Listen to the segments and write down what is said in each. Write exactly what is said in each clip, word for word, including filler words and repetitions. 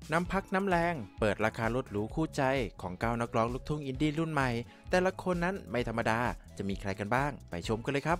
น้ำพักน้ำแรงเปิดราคารถหรูคู่ใจของเก้านักร้องลูกทุ่งอินดี้รุ่นใหม่แต่ละคนนั้นไม่ธรรมดาจะมีใครกันบ้างไปชมกันเลยครับ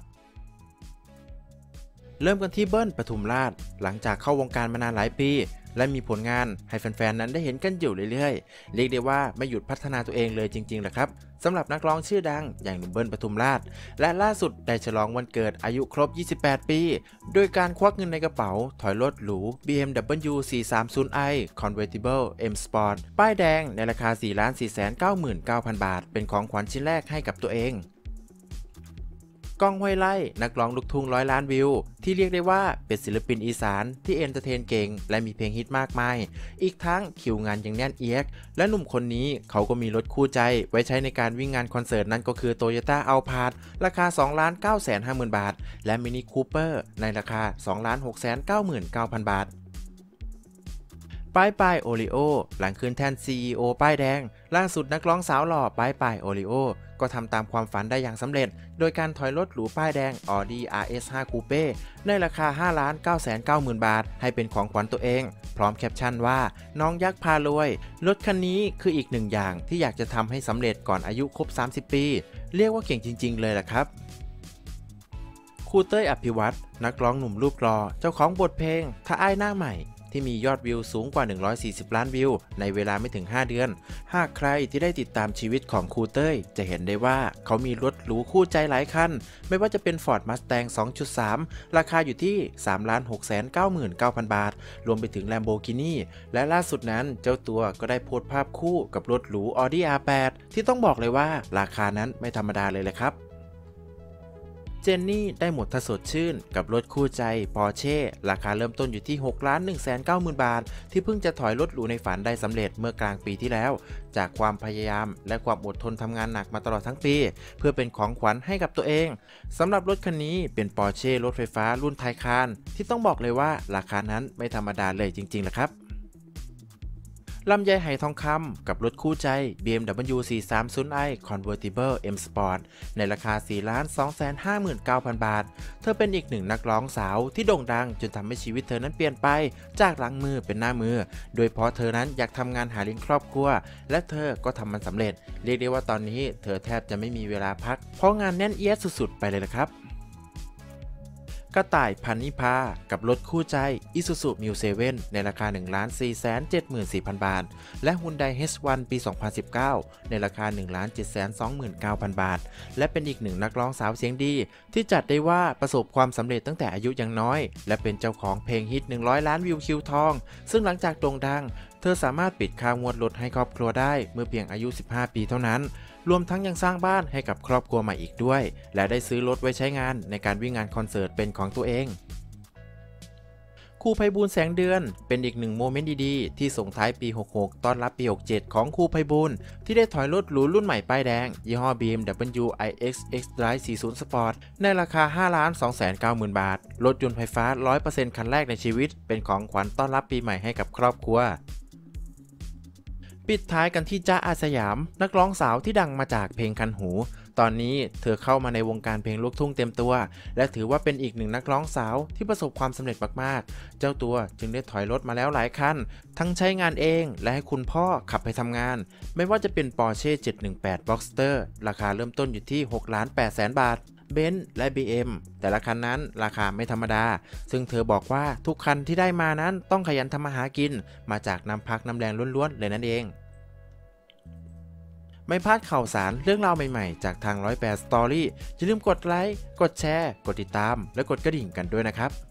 เริ่มกันที่เบิ้ลปทุมราชหลังจากเข้าวงการมานานหลายปีและมีผลงานให้แฟนๆนั้นได้เห็นกันอยู่เรื่อยๆเรียกได้ว่าไม่หยุดพัฒนาตัวเองเลยจริงๆแหละครับสำหรับนักร้องชื่อดังอย่างหนุ่มเบิ้ลปทุมราชและล่าสุดได้ฉลองวันเกิดอายุครบยี่สิบแปดปีโดยการควักเงินในกระเป๋าถอยรถหรู บี เอ็ม ดับเบิลยู สี่สามศูนย์ ไอ Convertible M Sport ป้ายแดงในราคา สี่ล้านสี่แสนเก้าหมื่นเก้าพัน บาทเป็นของขวัญชิ้นแรกให้กับตัวเองก้องห้วยไร่นักร้องลูกทุ่งร้อยล้านวิวที่เรียกได้ว่าเป็นศิลปินอีสานที่เอนเตอร์เทนเก่งและมีเพลงฮิตมากมายอีกทั้งคิวงานยังแน่นเอียดและหนุ่มคนนี้เขาก็มีรถคู่ใจไว้ใช้ในการวิ่งงานคอนเสิร์ตนั่นก็คือ Toyota Alphard ราคา สองล้านเก้าแสนห้าหมื่น บาทและ Mini Cooper ในราคา สองล้านหกแสนเก้าหมื่นเก้าพัน บาทป้ายปายโอริโอหลังคืนแทน ซี อี โอ ป้ายแดงล่าสุดนักร้องสาวหล่อป้ายปายโอริโอก็ทำตามความฝันได้อย่างสำเร็จโดยการถอยรถหรูป้ายแดง Audi อาร์ เอส ไฟว์ Coupe ในราคา ห้าล้านเก้าแสนเก้าหมื่น บาทให้เป็นของขวัญตัวเองพร้อมแคปชั่นว่าน้องยักษ์พารวยรถคันนี้คืออีกหนึ่งอย่างที่อยากจะทำให้สำเร็จก่อนอายุครบสามสิบปีเรียกว่าเก่งจริงๆเลยล่ะครับครูเต้ยอภิวัตรนักร้องหนุ่มรูปหล่อเจ้าของบทเพลงถ้าอ้ายหน้าใหม่ที่มียอดวิวสูงกว่าหนึ่งร้อยสี่สิบล้านวิวในเวลาไม่ถึงห้าเดือนหากใครที่ได้ติดตามชีวิตของครูเต้ยจะเห็นได้ว่าเขามีรถหรูคู่ใจหลายคันไม่ว่าจะเป็น Ford Mustang สองจุดสาม ราคาอยู่ที่ สามล้านหกแสนเก้าหมื่นเก้าพัน บาทรวมไปถึง Lamborghini และล่าสุดนั้นเจ้าตัวก็ได้โพสต์ภาพคู่กับรถหรู Audi อาร์ แปด ที่ต้องบอกเลยว่าราคานั้นไม่ธรรมดาเลยแหละครับเจนนี่ได้หมดถ้าสดชื่นกับรถคู่ใจปอร์เช่ราคาเริ่มต้นอยู่ที่ หกล้านหนึ่งแสนเก้าหมื่น บาทที่เพิ่งจะถอยรถหรูในฝันได้สำเร็จเมื่อกลางปีที่แล้วจากความพยายามและความอดทนทำงานหนักมาตลอดทั้งปีเพื่อเป็นของขวัญให้กับตัวเองสำหรับรถคันนี้เป็นปอร์เช่รถไฟฟ้ารุ่นไทคานที่ต้องบอกเลยว่าราคานั้นไม่ธรรมดาเลยจริงๆแหละครับลำไยไหทองคำกับรถคู่ใจ บี เอ็ม ดับเบิลยู สี่สามศูนย์ ไอ Convertible M Sport ในราคา สี่ล้านสองแสนห้าหมื่นเก้าพัน บาทเธอเป็นอีกหนึ่งนักร้องสาวที่โด่งดังจนทำให้ชีวิตเธอนั้นเปลี่ยนไปจากหลังมือเป็นหน้ามือโดยเพราะเธอนั้นอยากทำงานหาเลี้ยงครอบครัวและเธอก็ทำมันสำเร็จเรียกได้ว่าตอนนี้เธอแทบจะไม่มีเวลาพักเพราะงานแน่นเอียดสุดๆไปเลยละครับกระต่ายพันนิพากับรถคู่ใจ Isuzu Mu เซเว่นในราคา หนึ่งล้านสี่แสนเจ็ดหมื่นสี่พัน บาทและ Hyundai เอช วัน ปี สองพันสิบเก้าในราคา หนึ่งล้านเจ็ดแสนสองหมื่นเก้าพัน บาทและเป็นอีกหนึ่งนักร้องสาวเสียงดีที่จัดได้ว่าประสบความสำเร็จตั้งแต่อายุยังน้อยและเป็นเจ้าของเพลงฮิตหนึ่งร้อยล้านวิวคิวทองซึ่งหลังจากโด่งดังเธอสามารถปิดค่างวดรถให้ครอบครัวได้เมื่อเพียงอายุสิบห้าปีเท่านั้นรวมทั้งยังสร้างบ้านให้กับครอบครัวใหม่อีกด้วยและได้ซื้อรถไว้ใช้งานในการวิ่งงานคอนเสิร์ตเป็นของตัวเองครูไพบูลย์แสงเดือนเป็นอีกหนึ่งโมเมนต์ดีๆที่ส่งท้ายปีหกสิบหกต้อนรับปีหกสิบเจ็ดของครูไพบูลย์ที่ได้ถอยรถหรูรุ่นใหม่ป้ายแดงยี่ห้อ บี เอ็ม ดับเบิลยู ไอ เอ็กซ์ X-Drive สี่สิบ Sport ในราคา ห้าล้านสองแสนเก้าหมื่น บาทรถยนต์ไฟฟ้า ร้อยเปอร์เซ็นต์ คันแรกในชีวิตเป็นของขวัญต้อนรับปีใหม่ให้กับครอบครัวปิดท้ายกันที่จ๊ะอาสยามนักร้องสาวที่ดังมาจากเพลงคันหูตอนนี้เธอเข้ามาในวงการเพลงลูกทุ่งเต็มตัวและถือว่าเป็นอีกหนึ่งนักร้องสาวที่ประสบความสำเร็จมากๆเจ้าตัวจึงได้ถอยรถมาแล้วหลายคันทั้งใช้งานเองและให้คุณพ่อขับไปทำงานไม่ว่าจะเป็น Porsche เจ็ดหนึ่งแปด Boxster ราคาเริ่มต้นอยู่ที่ หกล้านแปดแสน บาทเบนซ์และ บี เอ็ม แต่ละคันนั้นราคาไม่ธรรมดาซึ่งเธอบอกว่าทุกคันที่ได้มานั้นต้องขยันทำมาหากินมาจากน้ำพักน้ำแรงล้วนๆเลยนั่นเองไม่พลาดข่าวสารเรื่องราวใหม่ๆจากทางร้อยแปด Story อย่าลืมกดไลค์กดแชร์กดติดตามและกดกระดิ่งกันด้วยนะครับ